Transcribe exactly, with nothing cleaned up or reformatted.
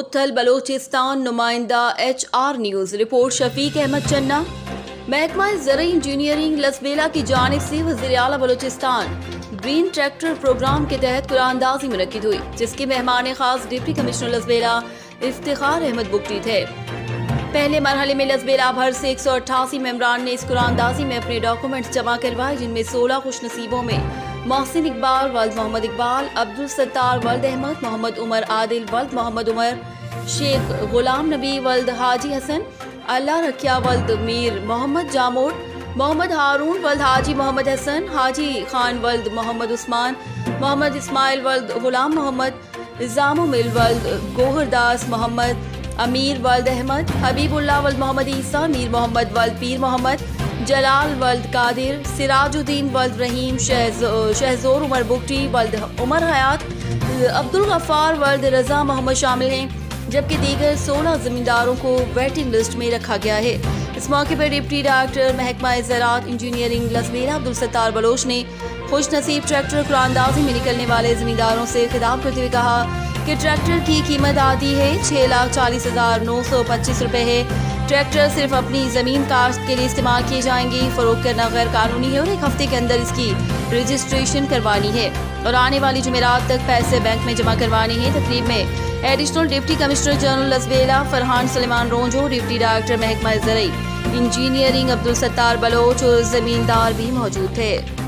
उत्थल बलोचिस्तान नुमाइंदा H R news report Shafiq Ahmed Channa. महकमा ज़राई इंजीनियरिंग लसबेला की जानिब से वज़ीर आला बलोचिस्तान ग्रीन ट्रैक्टर प्रोग्राम के तहत कुरानंदाजी मुनक्किद हुई, जिसके मेहमान खास डिप्टी कमिश्नर लसबेला इफ्तिखार अहमद बुगटी थे। पहले मरहले में लसबेला भर से एक सौ अट्ठासी मेम्बरान ने इस कुरानंदाजी में अपने डॉक्यूमेंट्स जमा करवाए, जिनमें सोलह खुशनसीबों में मोहसिन इकबाल वल्द मोहम्मद इकबाल, अब्दुल सत्तार वल्द अहमद, मोहम्मद उमर आदिल वल्द मोहम्मद उमर, शेख गुलाम नबी वल्द हाजी हसन, अल्लाह रखिया वल्द मीर मोहम्मद जामोट, मोहम्मद हारून वल्द हाजी मोहम्मद हसन, हाजी खान वल्द मोहम्मद उस्मान, मोहम्मद इस्माइल वल्द गुलाम मोहम्मद, जामुमिल वल्द गोहरदास मोहम्मद, अमीर वल्द अहमद, हबीबुल्लाह वल्द मोहम्मद ईसा, मीर मोहम्मद वल्द पीर मोहम्मद, जलाल वल्द कादिर, सिराजुद्दीन वल्द रहीम, शहजोर उमर बुगटी वल्द उमर हयात, अब्दुल गफ्फार वल्द रजा मोहम्मद शामिल हैं, जबकि दीगर सोलह जमींदारों को वेटिंग लिस्ट में रखा गया है। इस मौके पर डिप्टी डायरेक्टर महकमा ज़राअत इंजीनियरिंग लसबेला अब्दुल सत्तार बलोच ने खुश नसीब ट्रैक्टर कुरानंदाजी में निकलने वाले जमींदारों से खिताब करते हुए कहा कि ट्रैक्टर की कीमत आती है छः लाख चालीस हजार नौ सौ पच्चीस रुपये है। ट्रैक्टर सिर्फ अपनी ज़मीन काश्त के लिए इस्तेमाल किए जाएंगे। फरोख्त करना गैर कानूनी है और एक हफ्ते के अंदर इसकी रजिस्ट्रेशन करवानी है और आने वाली जुमेरात तक पैसे बैंक में जमा करवाने हैं। तकरीब में additional deputy commissioner general Lasbela Farhan Suleman Ronjho, deputy director महकमा ज़राई इंजीनियरिंग अब्दुल सत्तार बलोच और जमींदार भी मौजूद थे।